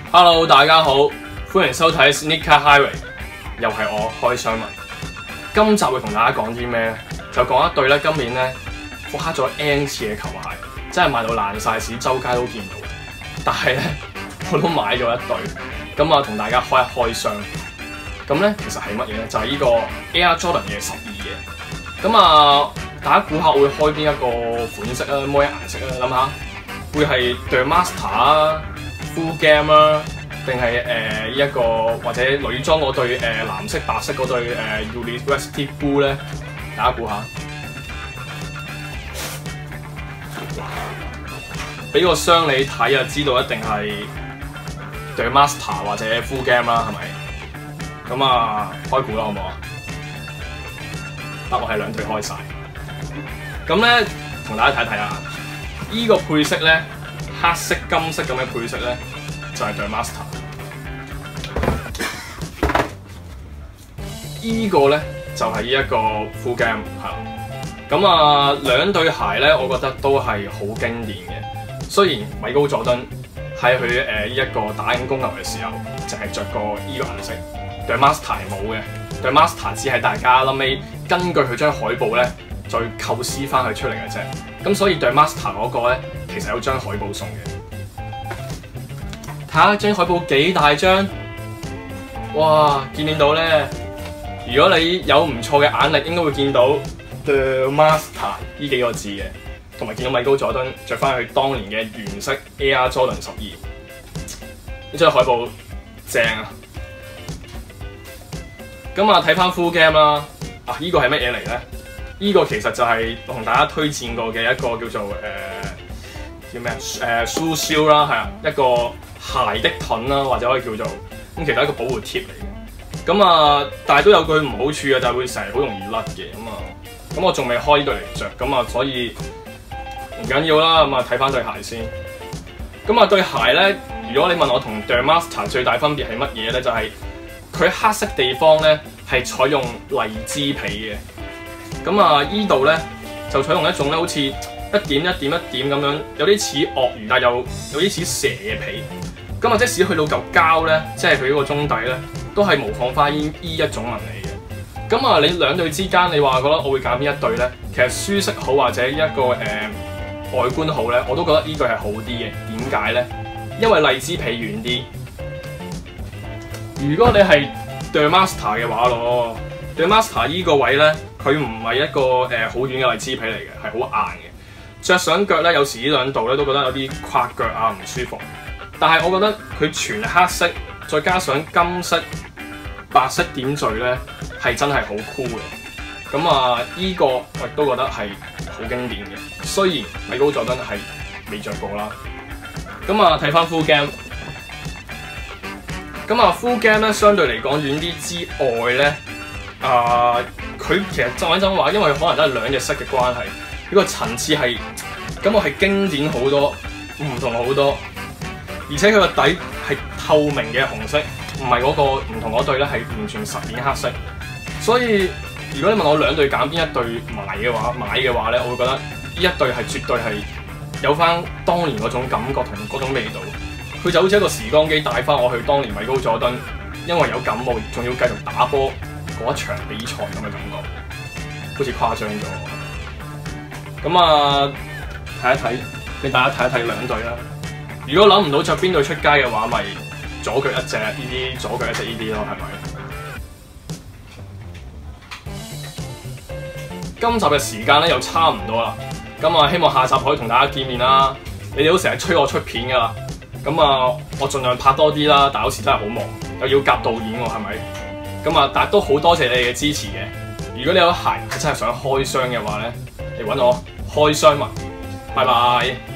Hello， 大家好，歡迎收睇 Sneaker Highway， 又係我開箱文。今集會同大家講啲咩咧？就講一對咧，今年咧復刻咗 N 次嘅球鞋，真係賣到爛晒市，周街都見到。但係咧，我都買咗一對，咁啊同大家開一開箱。咁咧其實係乜嘢咧？就係呢個 Air Jordan 嘅12嘅。咁啊，大家估下會開邊一個款式啊？咩顏色啊？諗下，會係 The Master 啊？ Full Game 啦，定係呢一個或者女裝嗰對藍色白色嗰對University Blue 咧？大家估下，俾個箱你睇就知道一定係 The Master 或者 Full Game 啦，係咪？咁啊，開估啦，好唔好啊？我係兩對開晒。咁咧，同大家睇睇啊，依個配色咧。黑色、金色咁嘅配色咧，就係 The Master。依個咧就係呢一個 Full Game 係啦。咁啊，兩對鞋咧，我覺得都係好經典嘅。雖然米高佐敦喺佢呢一個打緊公牛嘅時候，就係着過依個顏色。The Master 係冇嘅。The Master 只係大家後尾根據佢張海報咧，再構思翻佢出嚟嘅啫。咁所以 The Master 嗰個咧。其實有張海報送嘅，睇下張海報幾大張，哇！見到咧，如果你有唔錯嘅眼力，應該會見到 The Master 呢幾個字嘅，同埋見到米高佐敦着翻佢當年嘅原色 Air Jordan 12，呢張海報正啊！咁啊，睇翻 Full Game 啦，呢個係乜嘢嚟咧？呢個其實就係同大家推薦過嘅一個叫做叫咩Shoe Shield 啦，係啊，一個鞋的盾啦，或者可以叫做咁，其實係一個保護貼嚟嘅。咁啊，但係都有句唔好處嘅，就係會成日好容易甩嘅。咁我仲未開呢對嚟着，咁啊，所以唔緊要啦。咁啊，睇翻對鞋先。咁啊，對鞋咧，如果你問我同 The Master 最大分別係乜嘢咧，就係佢黑色地方咧係採用荔枝皮嘅。咁啊，依度咧就採用一種咧好似一點一點一點咁樣，有啲似鱷魚，但又有啲似蛇嘅皮。咁啊，即使去到嚿膠咧，即係佢呢個中底咧，都係模仿翻依一種紋理嘅。咁啊，你兩對之間，你話覺得我會揀邊一對咧？其實舒適好或者一個外觀好咧，我都覺得依對係好啲嘅。點解咧？因為荔枝皮軟啲。如果你係 The Master 嘅話咯 ，The Master 依個位咧，佢唔係一個好軟嘅荔枝皮嚟嘅，係好硬嘅。着上腳咧，有時呢兩度咧都覺得有啲跨腳啊，唔舒服。但係我覺得佢全黑色，再加上金色、白色點綴咧，係真係好酷嘅。咁啊，依個我亦都覺得係好經典嘅。雖然米高佐敦係未着過啦。咁啊，睇翻 Full Game。咁啊 ，Full Game 咧相對嚟講軟啲之外咧，佢其實真話，因為可能都係兩隻色嘅關係。呢個層次係感覺係經典好多，唔同好多，而且佢個底係透明嘅紅色，唔係嗰個唔同嗰對咧係完全實面黑色。所以如果你問我兩對揀邊一對買嘅話咧，我會覺得呢一對係絕對係有翻當年嗰種感覺同嗰種味道。佢就好似一個時光機帶翻我去當年米高佐敦，因為有感冒仲要繼續打波嗰一場比賽咁嘅感覺，好似誇張咗。咁啊，睇一睇，俾大家睇一睇兩對啦。如果諗唔到着邊對出街嘅話，咪左腳一隻呢啲，左腳一隻呢啲咯，係咪？今集嘅時間咧又差唔多啦。咁啊，希望下集可以同大家見面啦。你哋都成日催我出片㗎啦。咁啊，我盡量拍多啲啦。但有時真係好忙，又要夾導演喎，係咪？咁啊，但係都好多謝你哋嘅支持嘅。如果你有鞋係真係想開箱嘅話咧，嚟揾我開箱文，拜拜。